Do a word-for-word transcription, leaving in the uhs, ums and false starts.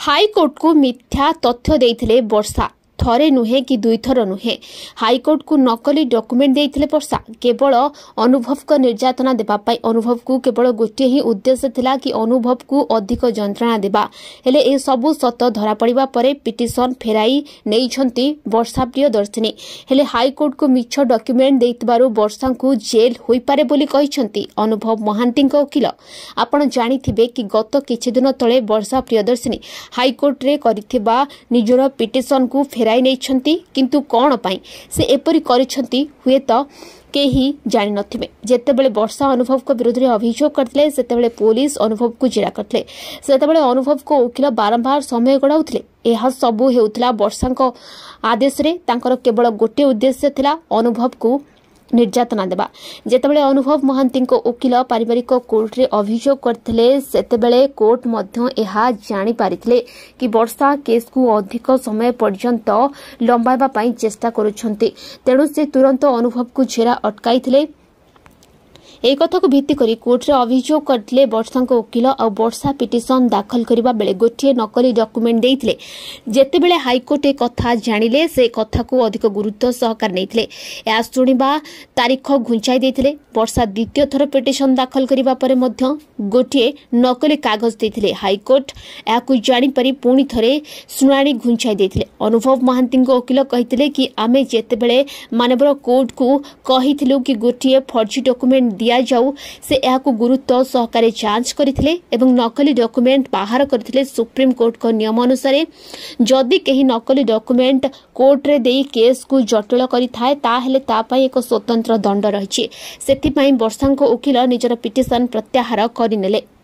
High court को मिथ्या तथ्य देइथिले वर्षा थरे नुहे कि दुई थर नुहे हाईकोर्ट को नकली डॉक्यूमेंट देइथिले वर्षा केवल अनुभव को निर्यातना देबा पाई अनुभव को केवल गोटे ही उद्देश्य थिला कि अनुभव को अधिक जंत्रणा देबा हेले ए सबु सत धरा पड़िबा परे पिटिशन फेराई नेइछंती वर्षा प्रियदर्शिनी हेले हाईकोर्ट को मिछ डॉक्यूमेंट देइतबारु वर्षा को जेल होई पारे बोली कहिसंती अनुभव महांती वकील आपण जानिथिबे कि गत किछि दिन तळे वर्षा प्रियदर्शिनी हाईकोर्ट रे करिथिबा निजर पिटिशन को फेराई नहीं किंतु कौन पाई से एपरी करिसंती हुए तो केही जानि नथिबे जेतेबेले वर्षा अनुभव को विरोध में अभियोग करथिले सेतेबेले पुलिस अनुभव को जेरा करथिले सेतेबेले अनुभव को वकील बारंबार समय गड़ाउथिले एहा सबु हेउतला वर्षा को आदेश रे तांकर केवल गोटे उद्देश्य थिला अनुभव को निर्यातना देबा जेतेबेले अनुभव महांती वकील पारिवारिक कोर्ट रे अभियोग करथिले सेतेबेले कोर्ट मध्य एहा जानि पारिथिले कि वर्षा केस को अधिक समय पर्यंत लंबाइबा पई चेष्टा करूछंती तेणु से तुरंत अनुभव को जेरा अटकाइथिले एक कथा को भित्ति करी कोर्ट रे अभियोग करथिले वर्षा वकील और वर्षा पिटिशन दाखल करिबा बेले गोटे नकली डॉक्यूमेंट देइथिले जेतेबेले हाईकोर्ट ए कथा जानिले से कथा को अधिक गुरुत्व सहकार नैथिले या सुनिबा तारीख घुंचाई देइथिले वर्षा द्वितीय थर पिटिशन दाखल करिबा परे मध्य गोटे नकली कागज देइथिले हाईकोर्ट याकु जानि परि पुणी थरे सुनानी घुंचाई देइथिले अनुभव महांती वकील कहिथिले कि आमे जेतेबेले मानवर कोर्ट को कहिथिलु कि गोटे फर्जी डॉक्यूमेंट दिया जाऊ से याकु गुरुत्व सहकारे जांच करथिले एवं नकली डॉक्यूमेंट बाहर करथिले सुप्रीम कोर्ट को नियम अनुसार जदि केही नकली डॉक्यूमेंट कोर्ट रे देई केस को जटिल करि थाए ता हेले ता पई एक स्वतंत्र दंड रहिछि सेथि पई वर्षा वकील निजर पिटिशन प्रत्याहार करिनेले।